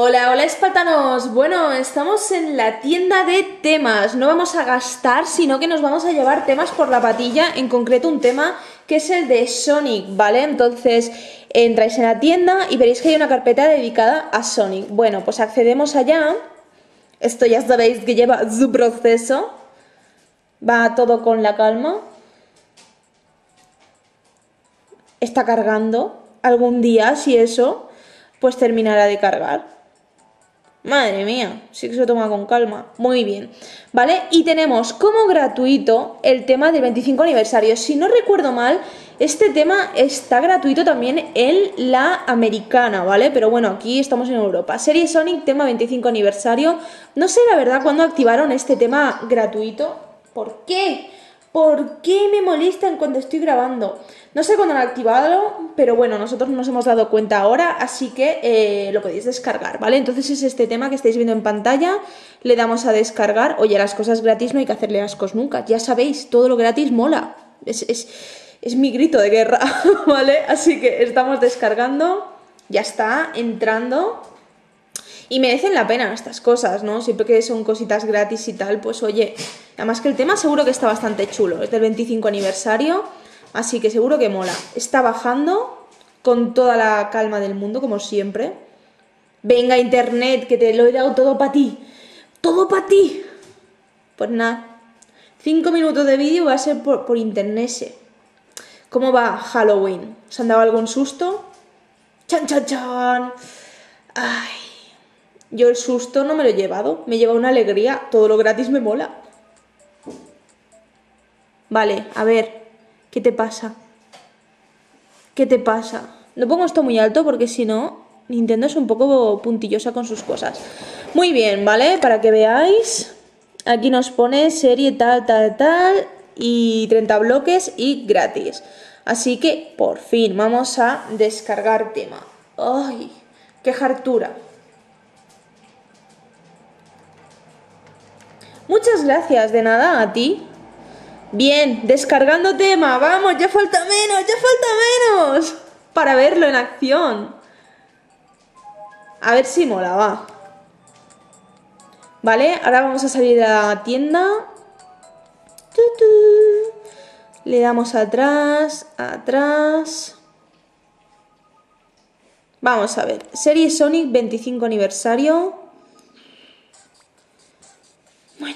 Hola, hola espartanos. Bueno, estamos en la tienda de temas. No vamos a gastar, sino que nos vamos a llevar temas por la patilla, en concreto un tema que es el de Sonic, ¿vale? Entonces entráis en la tienda y veréis que hay una carpeta dedicada a Sonic. Bueno, pues accedemos allá. Esto ya sabéis que lleva su proceso. Va todo con la calma. Está cargando. Algún día, si eso, pues terminará de cargar. Madre mía, sí que se toma con calma. Muy bien, ¿vale? Y tenemos como gratuito el tema del 25 aniversario. Si no recuerdo mal, este tema está gratuito también en la americana, ¿vale? Pero bueno, aquí estamos en Europa. Serie Sonic, tema 25 aniversario. No sé la verdad cuándo activaron este tema gratuito. ¿Por qué? ¿Por qué me molestan cuando estoy grabando? No sé cuándo lo han activado, pero bueno, nosotros nos hemos dado cuenta ahora, así que lo podéis descargar, ¿vale? Entonces es este tema que estáis viendo en pantalla, le damos a descargar. Oye, las cosas gratis no hay que hacerle ascos nunca, ya sabéis, todo lo gratis mola. Es mi grito de guerra, ¿vale? Así que estamos descargando, ya está entrando. Y merecen la pena estas cosas, ¿no? Siempre que son cositas gratis y tal, pues oye, además que el tema seguro que está bastante chulo, es del 25 aniversario, así que seguro que mola. Está bajando con toda la calma del mundo, como siempre. Venga, internet, que te lo he dado todo para ti. ¡Todo para ti! Pues nada, 5 minutos de vídeo va a ser por internet. ¿Cómo va Halloween? ¿Os han dado algún susto? ¡Chan, chan, chan! ¡Ay! Yo el susto no me lo he llevado, me lleva una alegría, todo lo gratis me mola. Vale, a ver, ¿qué te pasa? ¿Qué te pasa? No pongo esto muy alto porque si no, Nintendo es un poco puntillosa con sus cosas. Muy bien, ¿vale? Para que veáis, aquí nos pone serie tal, tal, tal y 30 bloques y gratis. Así que, por fin, vamos a descargar tema. ¡Ay! ¡Qué hartura! Muchas gracias, de nada a ti. Bien, descargando tema, vamos, ya falta menos para verlo en acción. A ver si mola, va. Vale, ahora vamos a salir a la tienda. Le damos atrás, atrás. Vamos a ver, serie Sonic 25 aniversario. Bueno.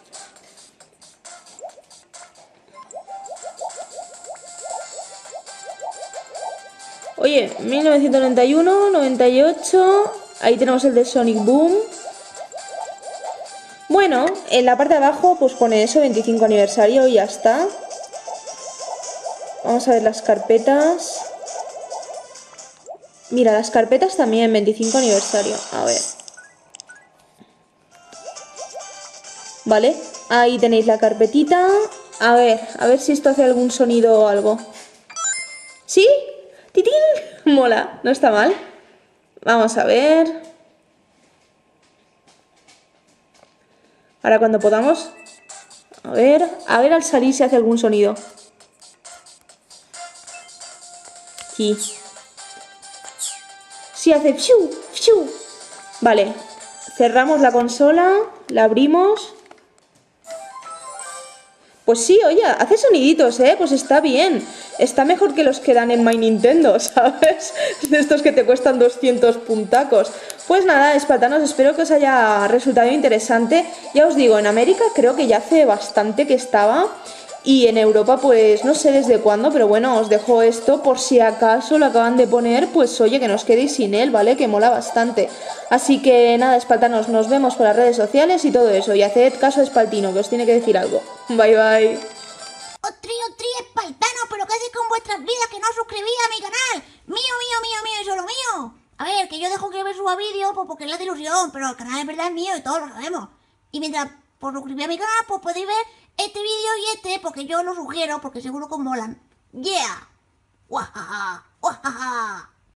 Oye, 1991, 98, ahí tenemos el de Sonic Boom. Bueno, en la parte de abajo pues pone eso, 25 aniversario y ya está. Vamos a ver las carpetas. Mira, las carpetas también, 25 aniversario. A ver. Vale, ahí tenéis la carpetita. A ver si esto hace algún sonido o algo. ¿Sí? ¡Titín! Mola, no está mal. Vamos a ver. Ahora cuando podamos. A ver al salir si hace algún sonido. Sí. Sí hace fiu, fiu. Vale, cerramos la consola, la abrimos. Pues sí, oye, hace soniditos, ¿eh? Pues está bien. Está mejor que los que dan en My Nintendo, ¿sabes? De estos que te cuestan 200 puntacos. Pues nada, espartanos, espero que os haya resultado interesante. Ya os digo, en América creo que ya hace bastante que estaba. Y en Europa, pues no sé desde cuándo, pero bueno, os dejo esto por si acaso lo acaban de poner, pues oye, que no os quedéis sin él, ¿vale? Que mola bastante. Así que nada, espartanos, nos vemos por las redes sociales y todo eso. Y haced caso a Espaltino, que os tiene que decir algo. Bye, bye. Otri, espartano, pero ¿qué hacéis con vuestras vidas que no os suscribís a mi canal? Mío, y solo mío. A ver, que yo dejo que me suba vídeos pues porque es la de ilusión, pero el canal en verdad es mío y todos lo sabemos. Y mientras por suscribir a mi canal, pues podéis ver este vídeo y este, porque yo lo sugiero, porque seguro que os molan. ¡Yeah! ¡Wajaja! ¡Wajaja!